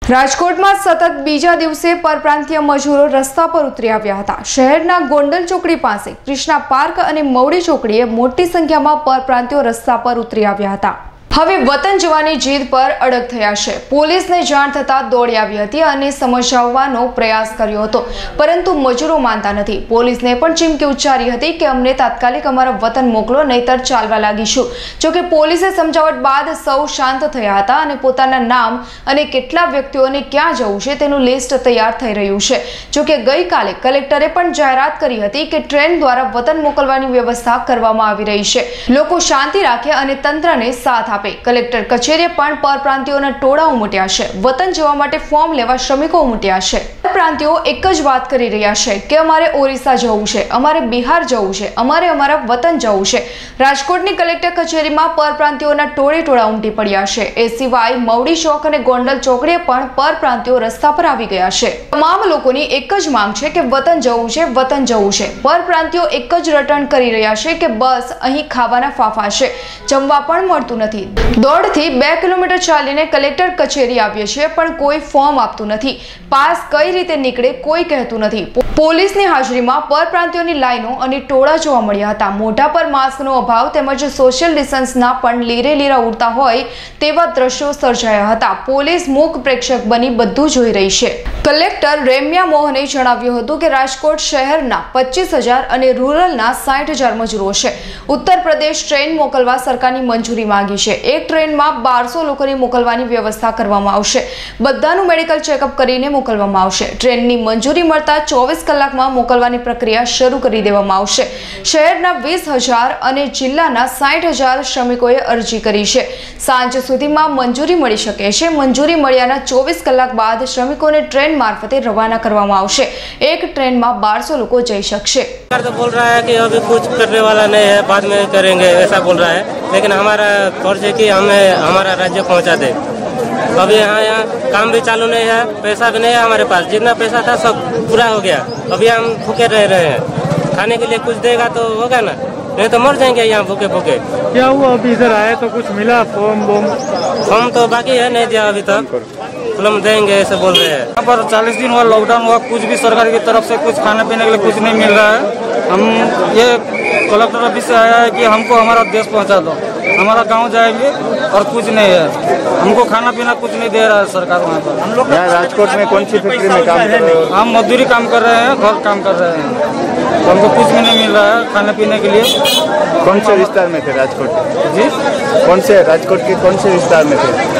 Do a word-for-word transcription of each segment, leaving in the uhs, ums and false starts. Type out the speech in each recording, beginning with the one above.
રાજકોટમાં સતત બીજા દિવસે પરપ્રાંતીય મજૂરો રસ્તા પર ઉતરી આવ્યા હતા। શહેરના ગોંડલ ચોકડી પાસે કૃષ્ણા પાર્ક અને મવડી ચોકડીએ મોટી સંખ્યામાં પરપ્રાંતીયો રસ્તા પર ઉતરી આવ્યા હતા। હવે વતન જવાની જીદ પર અડગ થયા છે। પોલીસને જાણ થતા દોડી આવી હતી અને સમજાવવાનો પ્રયાસ કર્યો હતો, પરંતુ મજૂરો માનતા નથી। પોલીસને પણ ચીમકી ઉચ્ચારી હતી કે અમને તાત્કાલિક અમારા વતન મોકલો, નહીતર ચાલવા લાગીશું। જોકે પોલીસે સમજાવટ બાદ સૌ શાંત થયા હતા અને પોતાના નામ અને કેટલા વ્યક્તિઓને ક્યાં જવું છે તેનું લિસ્ટ તૈયાર થઈ રહ્યું છે। જોકે ગઈકાલે કલેક્ટરે પણ જાહેરાત કરી હતી કે ટ્રેન દ્વારા વતન મોકલવાની વ્યવસ્થા કરવામાં આવી રહી છે। લોકો શાંતિ રાખે અને તંત્રને સાથ આપે। કલેક્ટર કચેરીએ પણ પરપ્રાંતીયોના ટોળા ઉમટ્યા છે। વતન જવા માટે ફોર્મ લેવા શ્રમિકો ઉમટ્યા છે। પરપ્રાંતીયો એક જ વાત કરી રહ્યા છે કે અમારે ઓરિસ્સા જવું છે, અમારે બિહાર જવું છે, અમારે અમારા વતન જવું છે। રાજકોટની કલેક્ટર કચેરીમાં પરપ્રાંતીયોના ટોળે ટોળા ઉમટી પડ્યા છે। એ સિવાય મવડી ચોક અને ગોંડલ ચોકડીએ પણ પરપ્રાંતીયો રસ્તા પર આવી ગયા છે। તમામ લોકોની એક જ માંગ છે કે વતન જવું છે, વતન જવું છે। પરપ્રાંતીયો એક જ રટણ કરી રહ્યા છે કે બસ અહીં ખાવાના ફાફા છે, જમવા પણ મળતું નથી। દોઢ થી બે કિલોમીટર ચાલીને કલેક્ટર કચેરી આવીએ છીએ, પણ કોઈ ફોર્મ આપતું નથી। પાસ કઈ રીતે નીકળે કોઈ કહેતું નથી। પોલીસની હાજરીમાં પરપ્રાંતીયોની લાઈનો અને ટોળા જોવા મળ્યા હતા। મોઢા પર માસ્કનો અભાવ તેમજ સોશિયલ ડિસ્ટન્સના પણ લીરે લીરા ઉડતા હોય તેવા દ્રશ્યો સર્જાયા હતા। પોલીસ મૂક પ્રેક્ષક બની બધું જોઈ રહી છે। કલેક્ટર રેમ્યા મોહને જણાવ્યું હતું કે રાજકોટ શહેરના પચીસ હજાર અને રૂરલના સાઠ હજાર મજૂરો છે। ઉત્તર પ્રદેશ ટ્રેન મોકલવા સરકારની મંજૂરી માંગી છે। એક ટ્રેનમાં બારસો લોકોને મોકલવાની વ્યવસ્થા કરવામાં આવશે। બધાનું મેડિકલ ચેકઅપ કરીને મોકલવામાં આવશે। ટ્રેનની મંજૂરી મળતા ચોવીસ કલાકમાં મોકલવાની પ્રક્રિયા શરૂ કરી દેવામાં આવશે। શહેરના વીસ હજાર અને જિલ્લાના સાઠ હજાર શ્રમિકોએ અરજી કરી છે। સાંજ સુધીમાં મંજૂરી મળી શકે છે। મંજૂરી મળ્યાના ચોવીસ કલાક બાદ શ્રમિકોને ટ્રેન મારફતે રવાના કરવામાં આવશે। એક ટ્રેનમાં બારસો લોકો જઈ શકશે। तो बोल रहा है कि अभी कुछ करने वाला नहीं है, बाद में करेंगे ऐसा बोल रहा है, लेकिन हमारा फर्ज है कि हमें हमारा राज्य पहुंचा दे। अभी यहाँ यहाँ काम भी चालू नहीं है, पैसा भी नहीं है हमारे पास। जितना पैसा था सब पूरा हो गया, अभी हम भूखे रह रहे हैं। खाने के लिए कुछ देगा तो होगा ना, नहीं तो मर जाएंगे यहाँ भूखे भूखे। क्या हुआ अभी इधर आए तो कुछ मिला फॉर्म वॉर्म? फॉर्म तो बाकी है, नहीं दिया अभी तक, फॉर्म देंगे ऐसे बोल रहे हैं। यहाँ पर चालीस दिन हुआ लॉकडाउन हुआ, कुछ भी सरकार की तरफ से कुछ खाने पीने के लिए कुछ नहीं मिल रहा है। हम ये कलेक्टर ऑफिस से आया है कि हमको हमारा देश पहुंचा दो, हमारा गांव जाएंगे और कुछ नहीं है, हमको खाना पीना कुछ नहीं दे रहा है सरकार। वहाँ पर हम लोग यहाँ राजकोट में कौन सी फैक्ट्री में काम कर रहे हैं? हम मजदूरी काम कर रहे हैं, घर काम कर रहे हैं, तो हमको कुछ भी नहीं मिल रहा है खाने पीने के लिए। कौन से विस्तार में थे राजकोट? जी कौन से राजकोट के कौन से विस्तार में थे?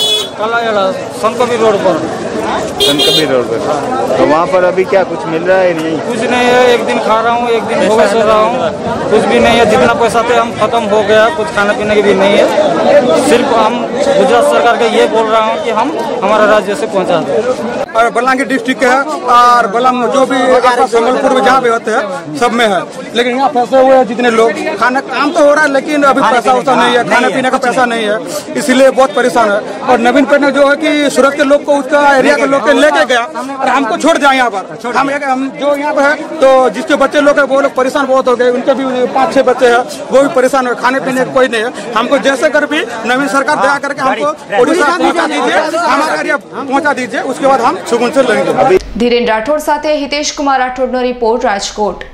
कला संतकबीर रोड पर। संतकबीर रोड पर। तो वहाँ पर अभी क्या कुछ मिल रहा है? नहीं, कुछ नहीं है। एक दिन खा रहा हूँ, एक दिन भूखे सो रहा हूँ, कुछ भी नहीं है। जितना पैसा थे हम खत्म हो गया, कुछ खाने पीने की भी नहीं है। सिर्फ हम गुजरात सरकार के ये बोल रहा हूँ कि हम हमारा राज्य से पहुँचा दें। और बलांगीर डिस्ट्रिक्ट के है और बलम जो भी संबलपुर में जहाँ भी होते हैं सब में है, लेकिन यहाँ फंसे हुए हैं जितने लोग। खाना काम तो हो रहा है लेकिन अभी पैसा वैसा नहीं है, खाने पीने का पैसा नहीं है, इसलिए बहुत परेशान है। और नवीन पटनायक जो है कि सूरत के लोग को उसका एरिया के लोग के लेके गया और हमको छोड़ दिया यहाँ पर। हम एक हम जो यहाँ पर है तो जिसके बच्चे लोग हैं वो लोग परेशान बहुत हो गए, उनके भी पाँच छह बच्चे हैं वो भी परेशान हुए, खाने पीने कोई नहीं है। हमको जैसे कर भी नवीन सरकार दया करके हमको उड़ीसा पहुँचा दीजिए, हमारा एरिया पहुँचा दीजिए, उसके बाद हम सुकून से लेंगे। ધીરેન રાઠોડ સાથે હિતેશ કુમાર રાઠોડનો રિપોર્ટ, રાજકોટ।